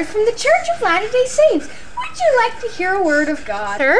Missionary from the Church of Latter-day Saints. Would you like to hear a word of God? Sir?